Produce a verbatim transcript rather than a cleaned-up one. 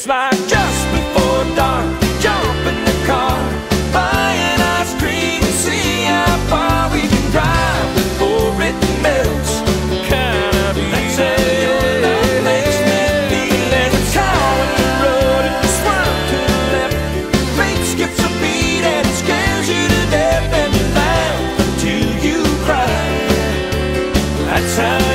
It's like just before dark, jump in the car, buy an ice cream and see how far we can drive before it melts. Kind of that's how your love makes me feel. And it's caught on the road and you swerve to the left. Fate skips a beat and it scares you to death, and you laugh until you cry. That's how